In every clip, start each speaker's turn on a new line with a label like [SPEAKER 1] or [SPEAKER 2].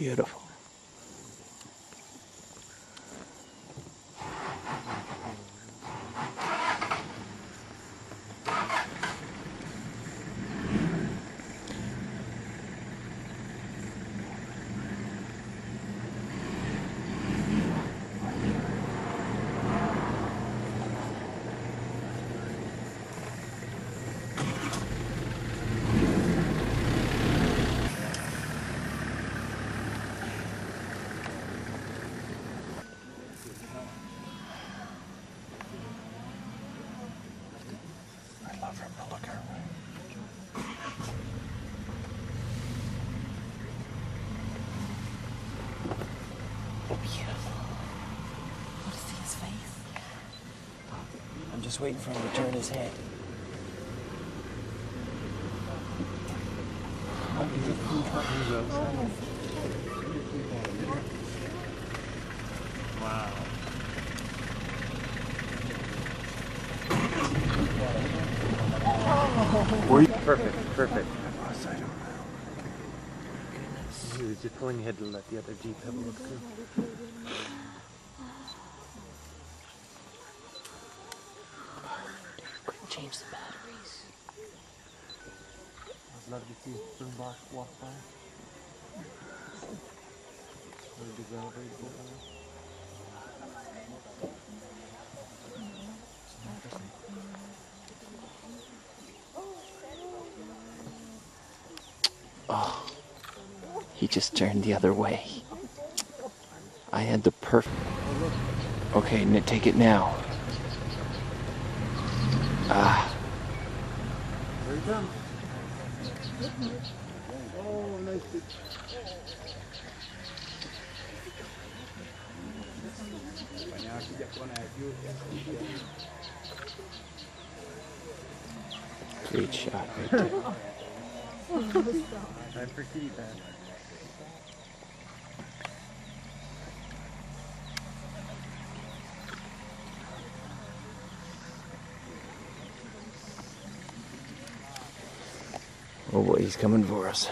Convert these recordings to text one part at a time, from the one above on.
[SPEAKER 1] Beautiful. I'm just waiting for him to turn his head.
[SPEAKER 2] Wow. Perfect, perfect. He was just pulling ahead to let the other Jeep have a look too.
[SPEAKER 1] Quick, change the batteries.
[SPEAKER 2] I'd love to see Springbok walk by.
[SPEAKER 1] Oh, he just turned the other way. I had the perfect... Okay, take it now. Ah.
[SPEAKER 2] There he comes. Oh, nice.
[SPEAKER 1] Great shot right there.
[SPEAKER 2] Time for kitty bath.
[SPEAKER 1] Oh boy, he's coming for us.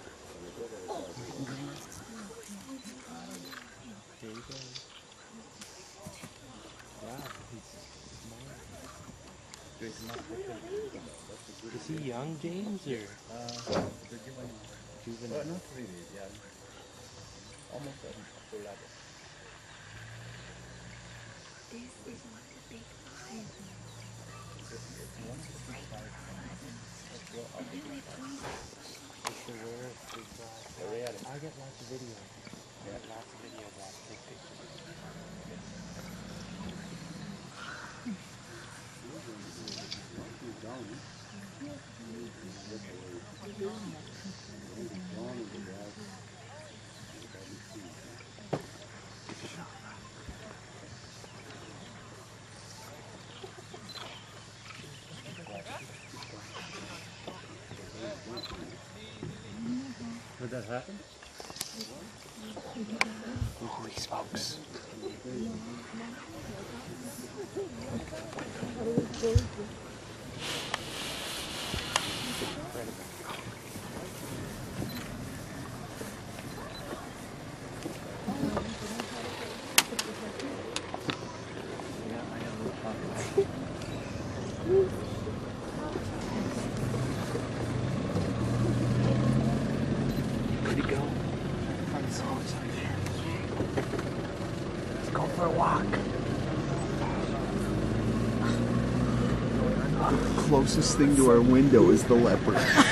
[SPEAKER 2] Is he young, James, or? Juvenile? Not really, yeah. Almost a full level.
[SPEAKER 3] This is what the big five is.
[SPEAKER 2] I get lots of videos. I get lots of videos of big pictures. Would that happen?
[SPEAKER 1] Holy smokes. Where'd he go? Let's go for a walk.
[SPEAKER 4] The closest thing to our window is the leopard.